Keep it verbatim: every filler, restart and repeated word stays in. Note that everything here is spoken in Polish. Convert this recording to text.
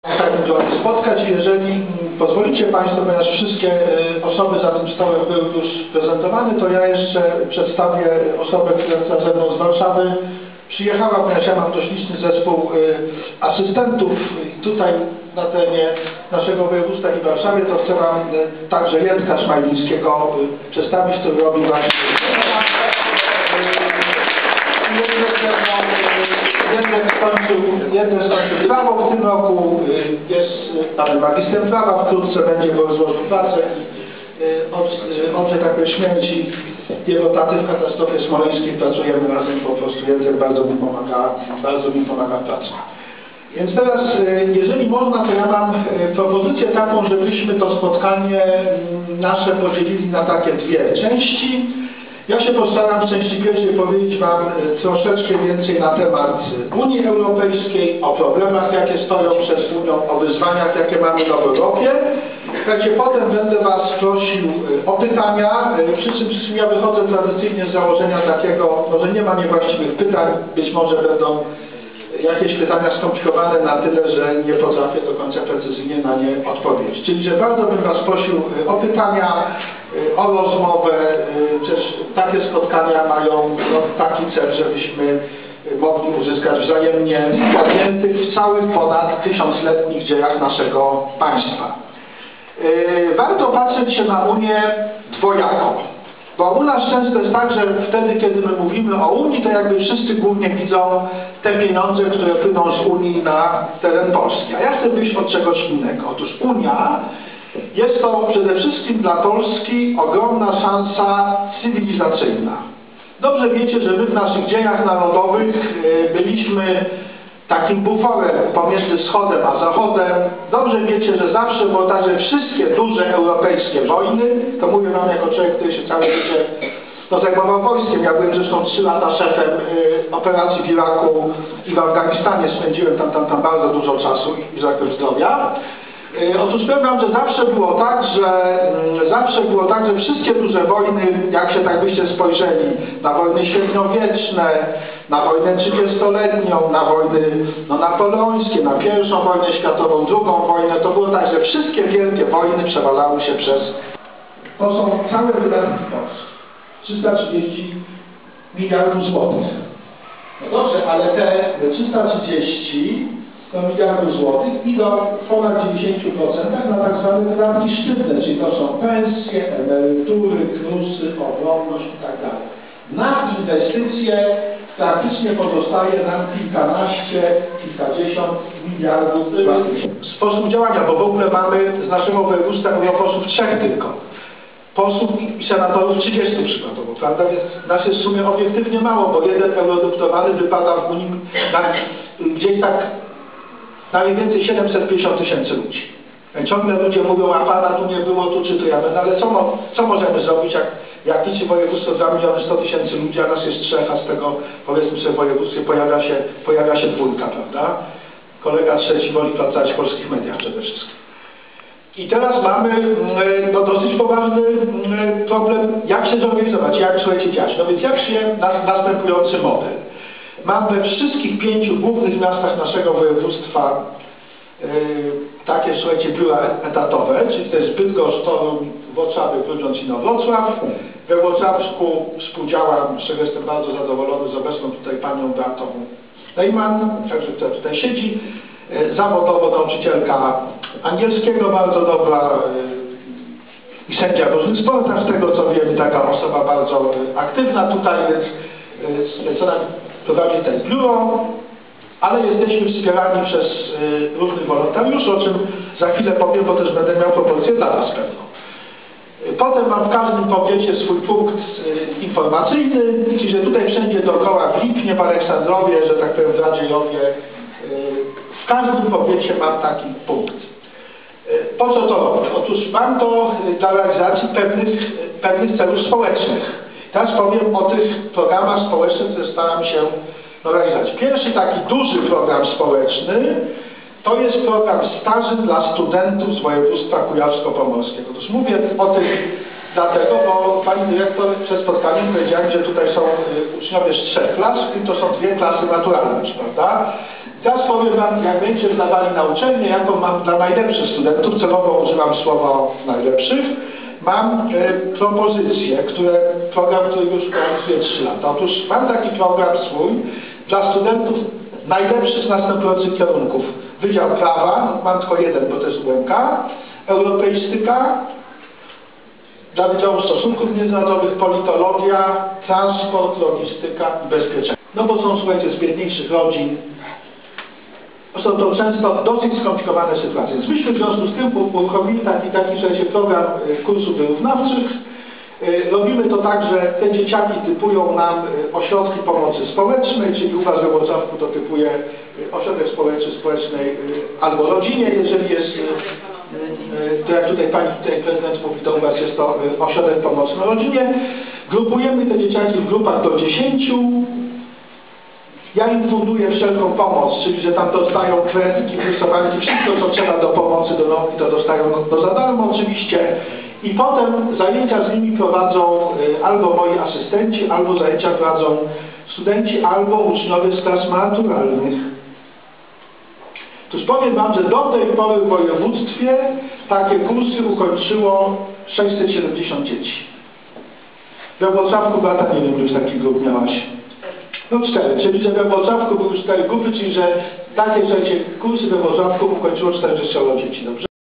Tak będziemy spotkać. Jeżeli pozwolicie Państwo, ponieważ wszystkie osoby za tym stołem były już prezentowane, to ja jeszcze przedstawię osobę, która ze mną z Warszawy przyjechała, ponieważ ja mam dość liczny zespół asystentów tutaj na terenie naszego województwa i Warszawie, to chcę Wam także Jędrka Szmajlińskiego przedstawić, który robi właśnie Jeden skończył, jeden skończył prawo w tym roku, jest nawet magistrem prawa, wkrótce będzie, bo złożył pracę i od, od że tak powiem, śmierci jego taty w katastrofie smoleńskiej pracujemy razem po prostu. Jędrek bardzo mi pomaga, bardzo mi pomaga w pracy. Więc teraz, jeżeli można, to ja mam propozycję taką, żebyśmy to spotkanie nasze podzielili na takie dwie części. Ja się postaram w części pierwszej powiedzieć Wam troszeczkę więcej na temat Unii Europejskiej, o problemach, jakie stoją przed Unią, o wyzwaniach, jakie mamy w Europie. Słuchajcie, potem będę Was prosił o pytania, przy czym, przy czym ja wychodzę tradycyjnie z założenia takiego, może nie ma niewłaściwych pytań, być może będą jakieś pytania skomplikowane na tyle, że nie potrafię do końca precyzyjnie na nie odpowiedzieć. Czyli, że bardzo bym Was prosił o pytania, o rozmowę, przecież takie spotkania mają no, taki cel, żebyśmy mogli uzyskać wzajemnie zgadniętych w całych ponad tysiącletnich dziejach naszego państwa. Warto patrzeć się na Unię dwojako. Bo u nas często jest tak, że wtedy, kiedy my mówimy o Unii, to jakby wszyscy głównie widzą te pieniądze, które płyną z Unii na teren Polski. A ja chcę wyjść od czegoś innego. Otóż Unia jest to przede wszystkim dla Polski ogromna szansa cywilizacyjna. Dobrze wiecie, że my w naszych dziejach narodowych byliśmy takim buforem pomiędzy wschodem a zachodem. Dobrze wiecie, że zawsze było tak, że wszystkie duże europejskie wojny, to mówię Wam jako człowiek, który się całe życie no, zajmował wojskiem. Ja byłem zresztą trzy lata szefem y, operacji w Iraku i w Afganistanie. Spędziłem tam, tam, tam bardzo dużo czasu i, że tak powiem, zdrowia. Y, otóż powiem Wam, że zawsze było tak, że y, zawsze było tak, że wszystkie duże wojny, jak się tak byście spojrzeli na wojny średniowieczne, na wojnę trzydziestoletnią, na wojny no, napoleońskie, na pierwszą wojnę światową, drugą wojnę, to było tak, że wszystkie wielkie wojny przewalały się przez... To są całe wydatki Polski. trzysta trzydzieści miliardów złotych. No dobrze, ale te trzysta trzydzieści miliardów złotych idą w ponad dziewięćdziesiąt procent na tak zwane wydatki sztywne, czyli to są pensje, emerytury, krusy, obronność i tak dalej. Na inwestycje praktycznie pozostaje nam kilkanaście, kilkadziesiąt miliardów sposób działania, bo w ogóle mamy z naszego województwa europosłów trzech tylko. Posłów i senatorów trzydziestu przykładowo, prawda? Więc nas jest w sumie obiektywnie mało, bo jeden eurodeputowany wypada w Unii na, gdzieś tak najwięcej siedemset pięćdziesiąt tysięcy ludzi. Ciągle ludzie mówią, a Pana tu nie było, tu czy tu ja będę, ale co, co możemy zrobić, jak, jak liczy województwo dwa miliony sto tysięcy ludzi, a nas jest trzech, a z tego powiedzmy sobie w województwie pojawia się, pojawia się dwójka, prawda? Kolega trzeci woli pracować w polskich mediach przede wszystkim. I teraz mamy no, dosyć poważny problem, jak się zorganizować, jak słuchajcie dziać. No więc jak się następujący model. Mam we wszystkich pięciu głównych miastach naszego województwa yy, takie, słuchajcie, biura etatowe, czyli to jest Bydgoszcz, Toruń, Włocławek, Grudziądz i Inowrocław. We Włocławsku współdziałam, z czego jestem bardzo zadowolony, z obecną tutaj panią Beatą Lejman, także która tutaj siedzi. Zawodowo nauczycielka angielskiego, bardzo dobra yy, i sędzia w różnych sportach, z tego co wiem, taka osoba bardzo yy, aktywna tutaj, więc yy, co nam prowadzi ten biuro, ale jesteśmy wspierani przez y, różnych wolontariuszy, o czym za chwilę powiem, bo też będę miał propozycję dla Was pewną. Y, potem mam w każdym powiecie swój punkt y, informacyjny, czyli że tutaj wszędzie dookoła w Lipnie, w Aleksandrowie, że tak powiem w Radziejowie, y, w każdym powiecie mam taki punkt. Y, po co to robię? Otóż mam to y, dla realizacji pewnych, y, pewnych celów społecznych. Teraz powiem o tych programach społecznych, które staram się realizować. Pierwszy taki duży program społeczny to jest program staży dla studentów z województwa kujawsko-pomorskiego. Otóż mówię o tych dlatego, bo pani dyrektor przed spotkaniem powiedziała, że tutaj są uczniowie z trzech klas, i to są dwie klasy naturalne, prawda? Teraz powiem Wam, jak będziecie zdawali na uczelnię, jaką mam dla najlepszych studentów, celowo używam słowa najlepszych, mam e, propozycje, które, program, który już realizuję trzy lata. Otóż mam taki program swój dla studentów najlepszych z następujących kierunków. Wydział Prawa, mam tylko jeden, bo to jest U M K, Europeistyka, dla Wydziału Stosunków Międzynarodowych, Politologia, Transport, Logistyka i Bezpieczeństwo. No bo są, słuchajcie, z biedniejszych rodzin. Są to często dosyć skomplikowane sytuacje. Więc myśmy w związku z tym uruchomili taki, taki słuchajcie, program kursów wyrównawczych. Robimy to tak, że te dzieciaki typują nam ośrodki pomocy społecznej, czyli u Was we Włocławku to typuje ośrodek społeczny, społecznej albo rodzinie, jeżeli jest, to jak tutaj Pani tutaj prezydent mówi, to u Was jest to ośrodek pomocy na rodzinie. Grupujemy te dzieciaki w grupach do dziesięciu. Ja im funduję wszelką pomoc, czyli że tam dostają kredytki, kursowanki, wszystko co trzeba do pomocy, do nauki, to dostają to za darmo oczywiście. I potem zajęcia z nimi prowadzą albo moi asystenci, albo zajęcia prowadzą studenci, albo uczniowie z klas maturalnych. Otóż powiem Wam, że do tej pory w województwie takie kursy ukończyło sześćset siedemdziesiąt dzieci. We Włocławku Beata, nie wiem, już takich grup miałaś. No cztery, czyli że we Włocławku były cztery grupy, czyli że takie, słuchajcie, kursy we Włocławku ukończyło czterdzieści dzieci, dobrze?